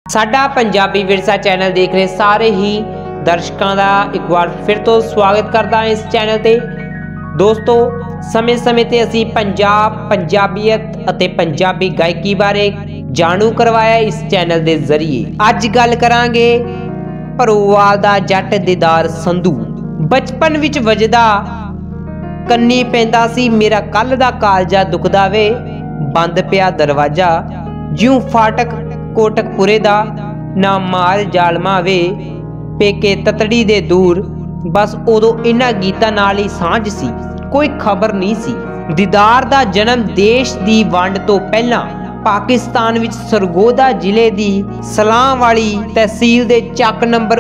साडा पंजाबी विरसा चैनल देख रहे सारे ही दर्शकों का एक बार फिर तो स्वागत करता है इस चैनल ते। दोस्तों समय समय ते असी पंजाब पंजाबीयत अते पंजाबी गायकी बारे जाणू करवाया इस चैनल के जरिए। अज गल करांगे भरोवाल दा जट दीदार संधू। बचपन विच वजदा कन्नी पैंदा सी मेरा कल दा कालजा दुखदा वे, बंद पिया दरवाजा ज्यों फाटक कोटकपुरे दा, ना मार जालमा वे पेके ततड़ी दे दूर। बस उदों इन्हां गीतां नाल ही सांझ सी, कोई खबर नहीं सी। दीदार दा जन्म देश दी वंड तो पहला पाकिस्तान विच सरगोदा जिले दी सलां वाली तहसील दे चक नंबर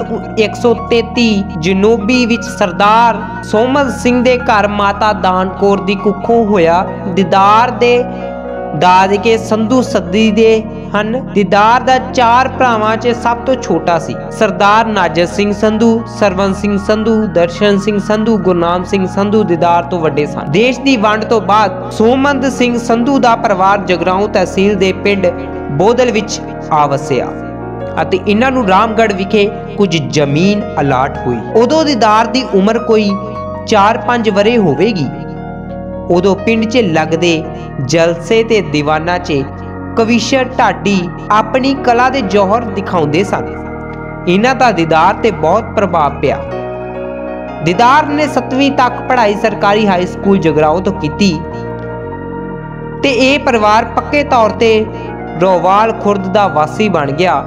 133 जनूबी विच सरदार सोमल सिंह दे घर माता दान कौर दी कुखों होया। दीदार दे दादके संधू सदी दे हन। दीदार दा चार भरावां च सब तो छोटा सी। सरदार नाजर सिंह संधू, सरवन सिंह संधू, दर्शन सिंह संधू, गुरनाम सिंह संधू दीदार तो वड्डे सन। देश दी वंड तो बाद सोमंद सिंह संधू दा परिवार जगराऊं तहसील दे पिंड बोदल विच आ वसिया ਅਤੇ ਇਹਨਾਂ ਨੂੰ ਰਾਮਗੜ੍ਹ ਵਿਖੇ ਕੁਝ ਜ਼ਮੀਨ ਅਲਾਟ ਹੋਈ। ਉਦੋਂ ਦੀਦਾਰ ਦੀ ਉਮਰ ਕੋਈ 4-5 ਵਰੇ ਹੋਵੇਗੀ। उदों पिंड च लगदे जलसे ते दीवाना च कविशर ढाडी अपनी कला दे जौहर दिखाउंदे सन। इन्हां दा दीदार ते बहुत प्रभाव पिया। दीदार ने 7वीं तक पढ़ाई सरकारी हाई स्कूल जगराओं तो कीती ते इह परिवार पक्के तौर ते रोवाल खुर्द दा वासी बन गया,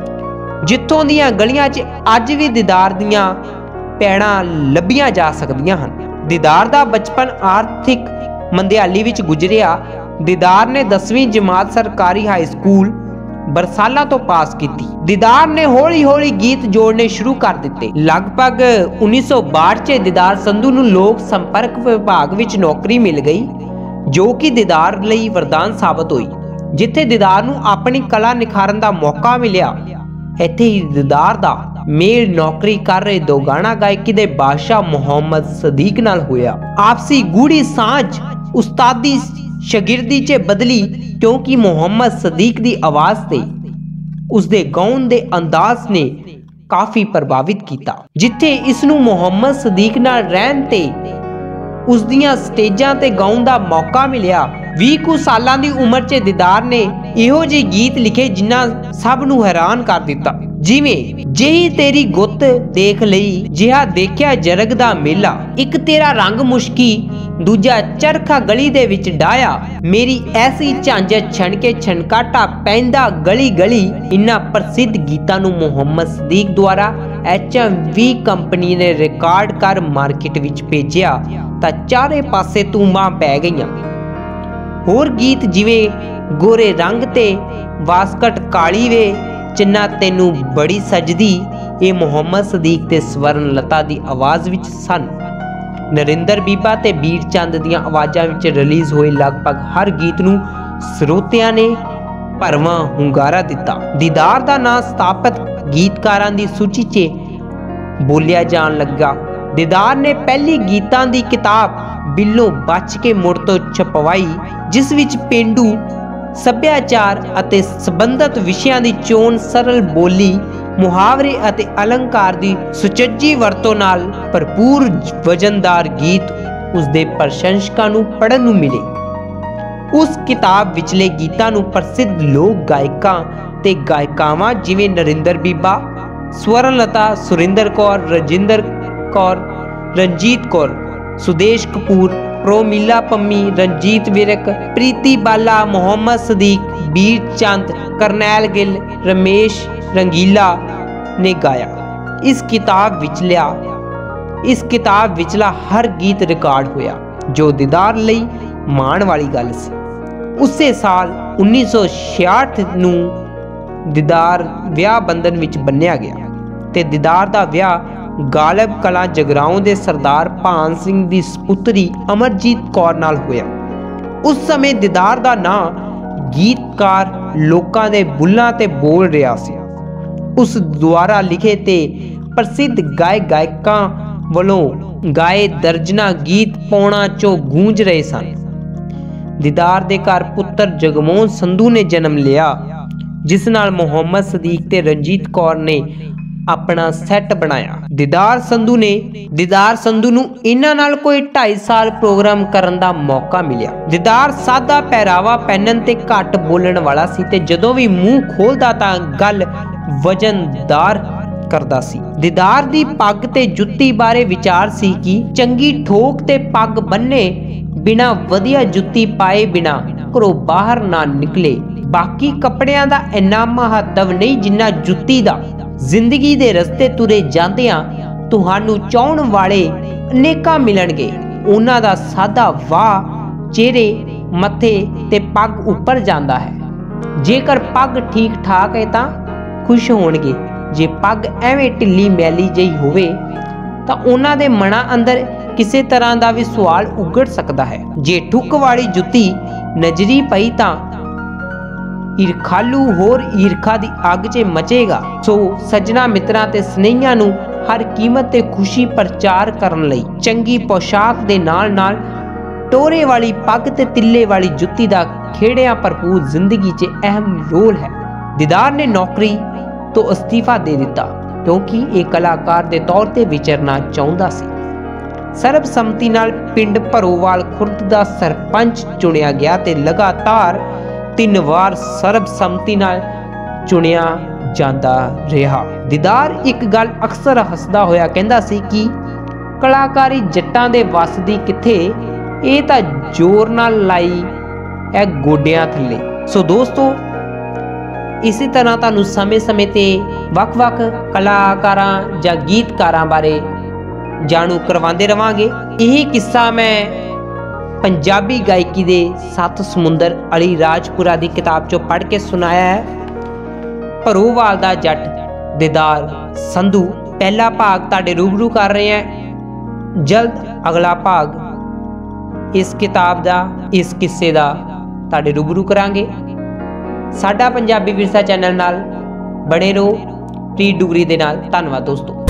जिथों दियां गलियां च अज भी दीदार दियां पैड़ां लभियां जा सकदियां हन। दीदार दा बचपन आर्थिक मंदिहाली विच गुजरिया। दीदार ने 10वीं जमात सरकारी हाई स्कूल बरसाला तो पास की। दीदार ने हौली हौली गीत जोड़ने शुरू कर दिते। लगभग 1962 च दीदार संधू नूं लोक संपर्क विभाग विच नौकरी मिल गई, जो कि दीदार लई वरदान साबित हुई। जिथे दीदार नूं अपनी कला निखारन दा मौका मिलिया, इत्थे ही दीदार दा मेल नौकरी कर रहे दो गाना गायकी दे बादशाह मुहम्मद सदीक नाल होया। आपसी गूढ़ी सांझ उस्तादी शागिर्दी च बदली, क्योंकि मुहम्मद सदीक दी आवाज ते उसदे गाउन दे अंदाज ने काफी प्रभावित किया। जिथे इसनूं मुहम्मद सदीक नाल रहन ते उसदियां स्टेजां ते गाउन दा मौका मिलिया। 20 कुछ सालां दी उम्र च दीदार ने इहो ਜਿਹੇ गीत लिखे जिन्हां सब नूं हैरान कर दिता। जिवें जेही तेरी गुत देख लई, जिहा देखिया जरग दा मेला, एक तेरा रंग मुश्की, दूजा चरखा गली दे विच डाया, मेरी ऐसी झांझ छणके छणकाटा पैंदा गली गली। इन्हां प्रसिद्ध गीतां नूं मुहम्मद सदीक द्वारा HMV कंपनी ने रिकॉर्ड कर मार्केट विच भेजिया तां चारे पासे धूमां पै गईयां। होर गीत जिवें गोरे रंग ते वासकट काली वे, चिन्ना तेनू बड़ी सजदी, ये मुहम्मद सदीक ते स्वर्ण लता दी आवाज़ विच सन। नरिंदर बीबा ते बीर चंद दियां आवाज़ां विच रिलीज़ होए लगभग हर गीत नूं ਸਰੋਤਿਆਂ ने भरवां ਹੁੰਗਾਰਾ दिता। दीदार दा नां स्थापित गीतकारां दी सूची च बोलिया जान लगा। दीदार ने पहली गीतां दी किताब बिल्लों बच के मुड़ तो छपवाई, जिस विच पेंडू सभ्याचार ਅਤੇ ਸੰਬੰਧਿਤ ਵਿਸ਼ਿਆਂ ਦੀ ਚੋਣ ਸਰਲ ਬੋਲੀ, ਮੁਹਾਵਰੇ ਅਤੇ ਅਲੰਕਾਰ ਦੀ ਸੁਚੱਜੀ ਵਰਤੋਂ ਨਾਲ ਭਰਪੂਰ ਵਜਨਦਾਰ ਗੀਤ ਉਸਦੇ ਪ੍ਰਸ਼ੰਸਕਾਂ ਨੂੰ ਪੜ੍ਹਨ ਨੂੰ ਮਿਲੇ। ਉਸ ਕਿਤਾਬ ਵਿਚਲੇ ਗੀਤਾਂ ਨੂੰ ਪ੍ਰਸਿੱਧ ਲੋਕ ਗਾਇਕਾਂ ਤੇ ਗਾਇਕਾਵਾਂ ਜਿਵੇਂ ਨਰਿੰਦਰ ਬੀਬਾ, ਸਵਰਨ ਲਤਾ, ਸੁਰਿੰਦਰ ਕੌਰ, ਰਜਿੰਦਰ ਕੌਰ, ਰਣਜੀਤ ਕੌਰ, सुदेश कपूर, प्रोमिला पम्मी, रंजीत विरक, प्रीति बाला, मुहम्मद सदीक, बीर चंद, करनैल गिल, रमेश रंगीला ने गाया। इस किताब विचला हर गीत रिकॉर्ड होया, जो दीदार लई माण वाली गल सी। उसे साल 1966 नूं दीदार विआह बंधन विच बन्निया गया ते दीदार दा विआह गालिब कला जगराऊं दे सरदार भान सिंह दी सपुत्री अमरजीत कौर नाल होया। उस समय दीदार दा नां गीतकार लोकां दे बुल्लां ते बोल रिहा सी। उस द्वारा लिखे ते प्रसिद्ध गायकां वल्लों गाए दर्जना गीत पौणा चों गूंज रहे सन। दीदार दे घर पुत्र जगमोहन संधू ने जन्म लिया। जिस नाल मुहम्मद सदीक ते रंजीत कौर ने अपना सैट बनाया। दिदार संधू नूं इन्हां नाल कोई 2.5 साल प्रोग्राम करन दा मौका मिलिया। दिदार सादा पहरावा पहनन ते घट बोलण वाला सी ते जदों भी मूँह खोलदा तां गल वजनदार करदा सी। दिदार दी पग ते जुत्ती बारे विचार सी कि चंगी ठोक ते पग बन्ने बिना वधिया जुत्ती पाए बिना घरों बाहर ना निकले। बाकी कपड़ियां दा इन्ना महत्व नहीं जिन्ना जुत्ती दा। जिंदगी दे रस्ते तुरे जांदियां तुहानू चाहण वाले अनेकां मिलणगे। उन्हां दा सादा वाह चेहरे मथे ते पग उपर जांदा है। जेकर पग ठीक ठाक है तां खुश होणगे। जे पग एवें ढिली मैली जही होवे तां उन्हां दे मनां अंदर किसी तरह का भी सवाल उगड़ सकता है। जे ठुक वाली जुत्ती नजरी पई तां ईरखालू होर ईरखा दी अग च मचेगा। सो सजना मित्रां ते स्नेहियां नूं हर कीमत ते खुशी प्रचार करन लई चंगी पोशाक दे नाल नाल टोरे वाली पग ते तिल्ले वाली जुत्ती दा खेड़ियां भरपूर जिंदगी च अहम रोल है। दिदार ने नौकरी तो अस्तीफा दे दिता क्योंकि एक कलाकार दे तौर ते विचरना चाहुंदा सी। सर्बसम्मति नाल पिंड भरोवाल खुर्द दा सरपंच चुनिया गया ते लगातार 3 वार सर्बसम्मति नाल चुनिया जांदा रहा। दिदार एक गल अक्सर हसदा होया कहंदा सी कि कलाकारी जट्टां दे वस दी किथे, ये तां जोर नाल लाई है गोडियां थल्ले। सो दोस्तों इसी तरह तुहानूं समय समय ते वख-वख कलाकारां जां गीतकारां बारे जाणू करवाते रवांगे। यही किस्सा मैं पंजाबी गायकी दे 7 समुंदर अली राजपुरा की किताब चों पढ़ के सुनाया है। भरोवाल दा जट दिदार संधू पहला भाग तुहाडे रूबरू कर रहे हैं। जल्द अगला भाग इस किताब दा इस किस्से दा तुहाडे रूबरू करांगे। साडा पंजाबी विरसा चैनल नाल बने रहो। प्रीत डुगरी दे नाल धन्नवाद दोस्तों।